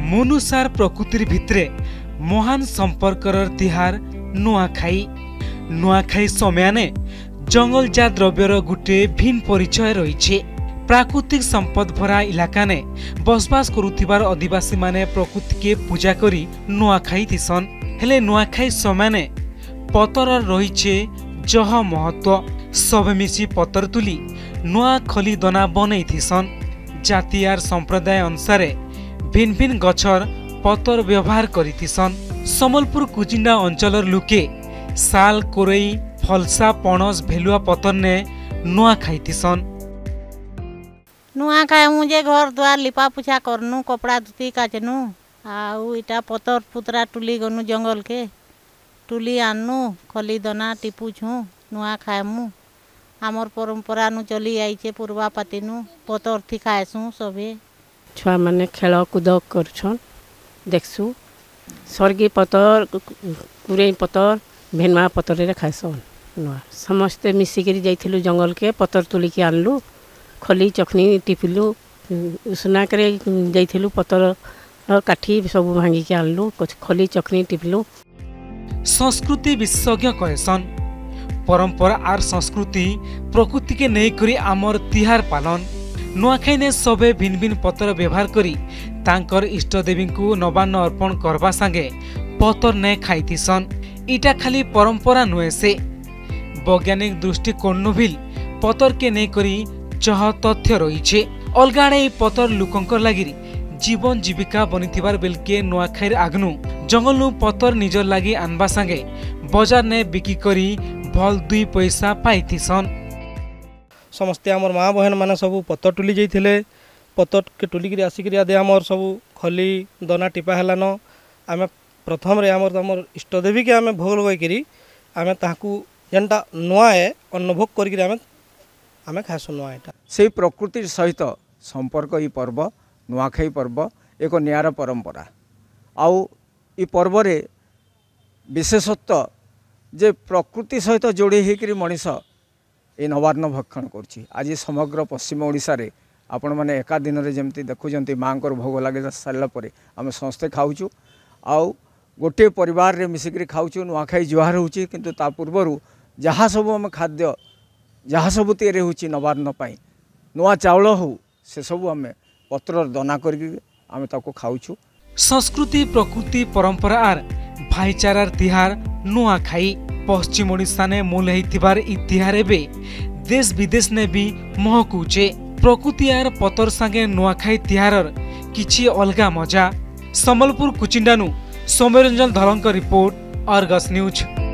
मनुष्यार प्रकृतिर भितरे महान संपर्कर तिहार नुआखाई। नुआखाई समयाने जंगलजात द्रव्यर गुटे भिन्न परिचय रही। प्राकृतिक संपद भरा इलाका ने बसबास करुथिबार आदिवासी माने प्रकृति के पूजा करी नुआखाई थिसन। हेले नुआखाई समयाने पतर रही जह महत्व। सब मिसी पतर तुली नुआ खली दना बनै थिसन। जातियार संप्रदाय अनुसार भिन्न भिन्न गछर पतर व्यवहार करिथिसन। समलपुर कुजिंडा अंचलर लुके साल कोरई फलसा पणस भेलुआ पतर ने नुआ खाइथिसन। नुआ खाए मुझे घर द्वार लिपा पुछा करनु कपड़ा धुती काचनु आउ इटा पतर पुतरा टुली गनु जंगल के टुली आनु खली दना टिपुछु नुआ खाएमु। आमर परंपरा नु चली आइछे पूर्वा पातिनु पतर थी खाएसु। सबे छुआ माने खेल कूद करछन देखसु सरगी पतर कुरई पतर भेनवा पतर रे खाएसन। नुआ समस्ते मिसिकरी जाइथिलु जंगल के पतर तुली के आनलु खली चखनी टिपिलु उसना करे जाइथिलु पतर काठी सब भांगी के आनलु खली चखनी टिपिलु। संस्कृति विशेषज्ञ कहसन परंपरा आर संस्कृति प्रकृति के नहीं करी आमर तिहार पालन। नुआखाई ने सबे भिन्न भिन्न पतर व्यवहार करी तांकर इष्ट देवी को नवान्न अर्पण करबा संगे पतर ने खाइथिसन। इटा खाली परंपरा नुहे से वैज्ञानिक दृष्टिकोण भी पतर के नहीं करी जह तथ्य रही। अलगाड़े पतर लोकंकर लगी जीवन जीविका बनिथिबार बेलके नुआखाई आगनु जंगल पतर निजर लगी आनबा संगे बाजार ने बिकी करी भल 2 पैसा पाइथिसन। समस्ते आमर माँ बहन माने सब पतर टुली जाइथिले पतर के टुलिक आसिक आदे आमर सब खली दना टिपा हेलान आमे प्रथम रे आमर इष्ट देवी के आमे भोग लगाई आमे ताकू जेनटा नुआ है अनुभव करी आमे खासु नुआ एटा से प्रकृति सहित संपर्क ई पर्व नुआखाई पर्व एक नियारा परंपरा। आउ ई पर्व रे विशेषत्व जे प्रकृति सहित जोड़ी होकर मनीष ये नवान्न भक्षण कर। आज समग्र पश्चिम ओडिशा रे आपण मैंने एका दिन रे जमती देखुंत माँ भोग लगे सारापर आम समस्ते खाऊँ आउ गोटे परिवार रे मिसिक खाऊँ नुआखाई जुहार होची किंतु ता पूर्वर जहाँ सब आम खाद्य जहाँ सब तैयारी होची नवान्न पाई नुआ चाउल हो से सब आम पत्र दना करके ताको खाऊँ। संस्कृति प्रकृति परंपरा आर भाईचारार तिहार नुआखाई पश्चिम ओडिशा ने मूल होइथिबार इ तिहार एबे देश विदेश ने भी महकुचे। प्रकृति आर पतर संगे नुआखाई तिहारर किछि अलगा मजा। समलपुर कुचिंडानु सौम्यरंजन धलंक रिपोर्ट अर्गस न्यूज।